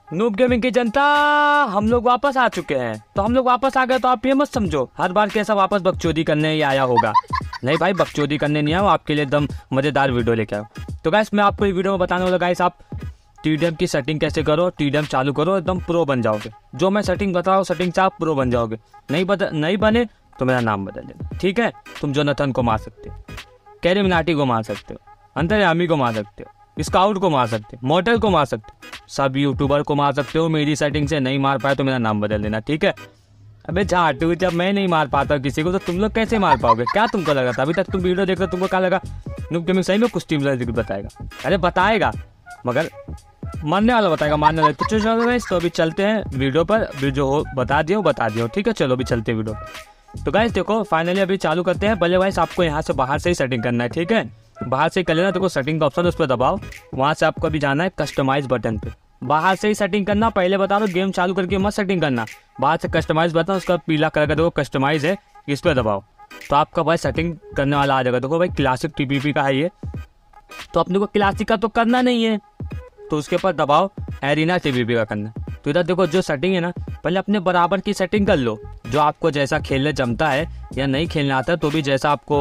Noob gaming की जनता, हम लोग वापस आ चुके हैं। तो हम लोग वापस आ गए तो आप ये मत समझो हर बार कैसा वापस बकचोदी करने ही आया होगा। नहीं भाई, बकचोदी करने नहीं आया, आपके लिए एकदम मजेदार वीडियो लेके आया। तो गाइस मैं आपको ये वीडियो में बताने वाला गाइस, आप टीडीएम की सेटिंग कैसे करो, टीडीएम चालू करो, एकदम प्रो बन जाओगे। जो मैं सेटिंग बताऊँ सेटिंग से आप प्रो बन जाओगे। नहीं बने तो मेरा नाम बदल देना, ठीक है। तुम जोनाथन को मार सकते हो, कैरी मिनाटी को मार सकते हो, अंतर्यामी को मार सकते हो, स्काउट को मार सकते हो, मॉर्टल को मार सकते हो, सब यूट्यूबर को मार सकते हो। मेरी सेटिंग से नहीं मार पाए तो मेरा नाम बदल देना, ठीक है। अबे झाटू, जब मैं नहीं मार पाता किसी को तो तुम लोग कैसे मार पाओगे? क्या तुमको लगा था? अभी तक तुम वीडियो देख रहे हो, तुमको क्या लगा नूब गेमिंग सही में कुछ टीम बताएगा? अरे बताएगा, मगर मानने वाला बताएगा, मानने वाला। तो चलो गाइस, तो अभी चलते हैं वीडियो पर। जो हो बता दियो, ठीक है। चलो अभी चलते हैं वीडियो पर। तो गाइस देखो, फाइनली अभी चालू करते हैं। पहले गाइस आपको यहाँ से बाहर से ही सेटिंग करना है, ठीक है। बाहर से ही कर लेना। देखो सेटिंग का ऑप्शन है, उस पर दबाओ। वहाँ से आपको अभी जाना है कस्टमाइज बटन पे। बाहर से ही सेटिंग करना, पहले बता दो, गेम चालू करके मत सेटिंग करना। बाहर से कस्टमाइज बटन, उसका पीला कलर का देखो कस्टमाइज है, इस पर दबाओ तो आपका भाई सेटिंग करने वाला आ जाएगा। देखो भाई क्लासिक टीपीपी का है ये, तो अपने को क्लासिक का तो करना नहीं है, तो उसके ऊपर दबाओ एरिना टीपीपी का करना। तो इधर देखो जो सेटिंग है ना, पहले अपने बराबर की सेटिंग कर लो। जो आपको जैसा खेलने जमता है या नहीं खेलने आता है तो भी जैसा आपको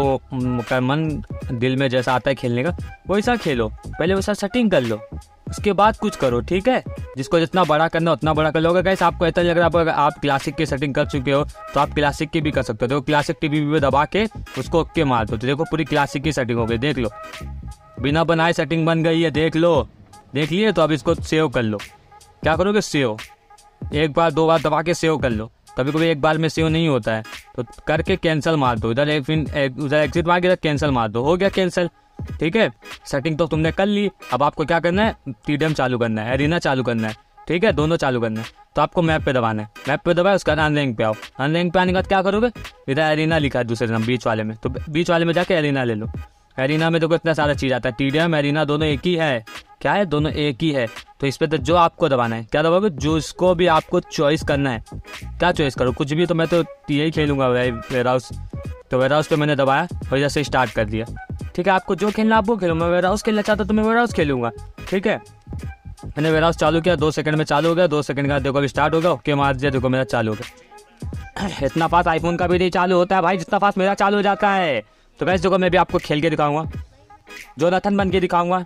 मन दिल में जैसा आता है खेलने का वैसा खेलो। पहले वैसा सेटिंग कर लो, उसके बाद कुछ करो, ठीक है। जिसको जितना बड़ा करना उतना बड़ा कर लोगे। गाइस आपको ऐसा लग रहा है अगर आप क्लासिक की सेटिंग कर चुके हो तो आप क्लासिक की भी कर सकते हो। देखो क्लासिक टीपीपी पे दबा के उसको ओके मार दो, तो देखो पूरी क्लासिक की सेटिंग हो गई। देख लो, बिना बनाए सेटिंग बन गई है, देख लो। देख लिए? तो अब इसको सेव कर लो। क्या करोगे? सेव। एक बार दो बार दबा के सेव कर लो। कभी कभी एक बार में सेव नहीं होता है तो करके कैंसिल मार दो। इधर उधर एग्जिट मार के इधर कैंसिल मार दो, हो गया कैंसिल, ठीक है। सेटिंग तो तुमने कर ली। अब आपको क्या करना है? टीडीएम चालू करना है, एरिना चालू करना है, ठीक है। दोनों चालू करना है। तो आपको मैप पे दबाना है, मैप पे दबाए उसके बाद अनरैंक पे आओ। अनरैंक पे आने के बाद क्या करोगे? इधर एरिना लिखा है दूसरे नंबर बीच वाले में, तो बीच वाले में जाके एरिना ले लो। एरिना में देखो इतना सारा चीज आता है। टीडीएम एरिना दोनों एक ही है। क्या है? दोनों एक ही है। तो इस पे तो जो आपको दबाना है, क्या दबाओगे? जो इसको भी आपको चॉइस करना है। क्या चॉइस करो? कुछ भी। तो मैं तो यही खेलूंगा वेयर हाउस। तो वेयर हाउस पे मैंने दबाया और जैसे स्टार्ट कर दिया, ठीक है। आपको जो खेलना आप वो खेलो। मैं वेयर हाउस खेलना चाहता तो मैं वेयर हाउस खेलूंगा, ठीक है। मैंने वेयर हाउस चालू किया, 2 सेकंड में चालू हो गया। 2 सेकंड का देखो अभी स्टार्ट होगा, ओके मार दिया, देखो मेरा चालू हो गया। इतना फास्ट आईफोन का भी नहीं चालू होता है भाई जितना फास्ट मेरा चालू हो जाता है। तो गाइस देखो मैं भी आपको खेल के दिखाऊंगा, जोनाथन बन के दिखाऊंगा,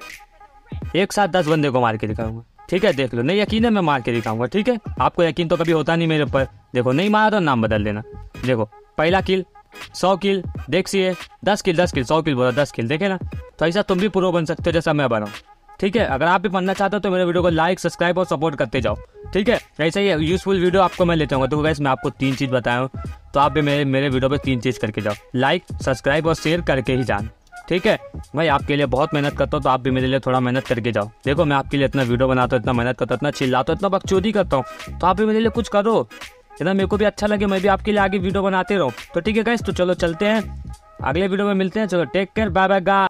एक साथ 10 बंदे को मार के दिखाऊंगा, ठीक है। देख लो, नहीं यकीन है मैं मार के दिखाऊंगा, ठीक है। आपको यकीन तो कभी होता नहीं मेरे ऊपर। देखो नहीं मारा तो नाम बदल देना। देखो पहला किल 100 किल, देखिए 10 किल 100 किल बोला 10 किल, देखे ना। तो ऐसा तुम भी प्रो बन सकते हो जैसा मैं बनाऊँ, ठीक है। अगर आप भी बनना चाहते हो तो मेरे वीडियो को लाइक सब्सक्राइब और सपोर्ट करते जाओ, ठीक है। ऐसा ही यूजफुल वीडियो आपको मैं लेता हूँ। तो गाइस मैं आपको 3 चीज़ बताया हूँ, तो आप भी मेरे वीडियो पे 3 चीज़ करके जाओ, लाइक सब्सक्राइब और शेयर करके ही जान, ठीक है। भाई आपके लिए बहुत मेहनत करता हूँ, तो आप भी मेरे लिए थोड़ा मेहनत करके जाओ। देखो मैं आपके लिए इतना वीडियो बनाता हूँ, इतना मेहनत करता हूँ, इतना चिल्लाता हूँ, इतना बकचोदी करता हूँ, तो आप भी मेरे लिए कुछ करो, इतना मेरे को भी अच्छा लगे, मैं भी आपके लिए आगे वीडियो बनाते रहूँ। तो ठीक है गाइस, तो चलो चलते हैं, अगले वीडियो में मिलते हैं। चलो take care, bye bye guys.